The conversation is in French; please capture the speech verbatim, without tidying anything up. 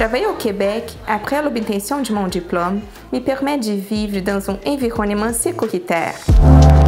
Travailler au Québec, après l'obtention de mon diplôme, me permet de vivre dans un environnement sécuritaire.